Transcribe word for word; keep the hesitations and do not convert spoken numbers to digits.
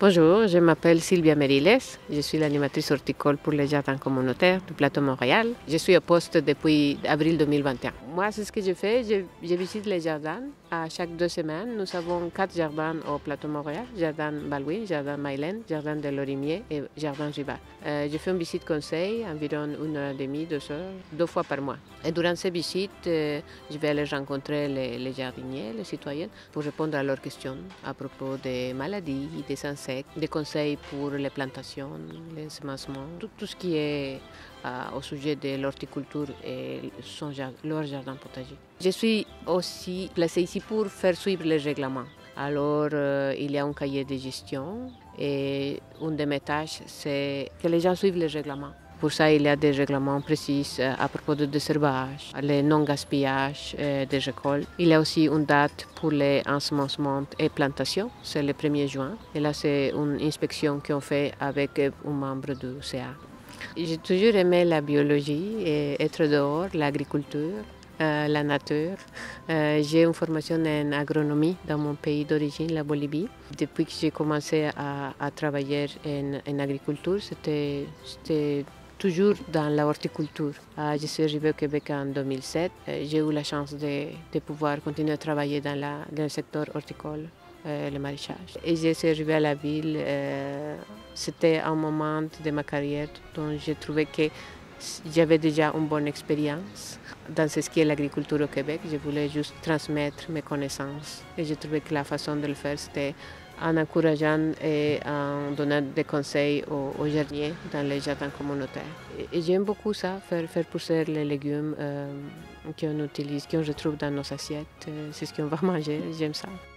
Bonjour, je m'appelle Sylvia Meriles. Je suis l'animatrice horticole pour les jardins communautaires du plateau Montréal. Je suis au poste depuis avril deux mille vingt et un. Moi, c'est ce que je fais. Je, je visite les jardins à chaque deux semaines. Nous avons quatre jardins au plateau Montréal. Jardin Baldwin, Jardin Mylène, Jardin de Lorimier et Jardin Givard. Euh, je fais une visite conseil, environ une heure et demie, deux heures, deux fois par mois. Et durant ces visites, euh, je vais aller rencontrer les, les jardiniers, les citoyens, pour répondre à leurs questions à propos des maladies, des insectes, des conseils pour les plantations, les semencements, tout, tout ce qui est euh, au sujet de l'horticulture et son, leur jardin potager. Je suis aussi placée ici pour faire suivre les règlements. Alors, euh, il y a un cahier de gestion et une de mes tâches, c'est que les gens suivent les règlements. Pour ça, il y a des règlements précis à propos du désherbage, le non-gaspillage euh, des récoltes. Il y a aussi une date pour les ensemencements et plantations, c'est le premier juin. Et là, c'est une inspection qu'on fait avec un membre du C A. J'ai toujours aimé la biologie et être dehors, l'agriculture. Euh, la nature. Euh, j'ai une formation en agronomie dans mon pays d'origine, la Bolivie. Depuis que j'ai commencé à, à travailler en, en agriculture, c'était toujours dans la horticulture. Euh, je suis arrivée au Québec en deux mille sept. Euh, j'ai eu la chance de, de pouvoir continuer à travailler dans, la, dans le secteur horticole. Euh, le maraîchage. Et je suis arrivée à la ville, euh, c'était un moment de ma carrière dont j'ai trouvé que j'avais déjà une bonne expérience dans ce qui est l'agriculture au Québec. Je voulais juste transmettre mes connaissances et j'ai trouvé que la façon de le faire, c'était en encourageant et en donnant des conseils aux, aux jardiniers dans les jardins communautaires. Et, et j'aime beaucoup ça, faire, faire pousser les légumes euh, qu'on utilise, qu'on retrouve dans nos assiettes. C'est ce qu'on va manger, j'aime ça.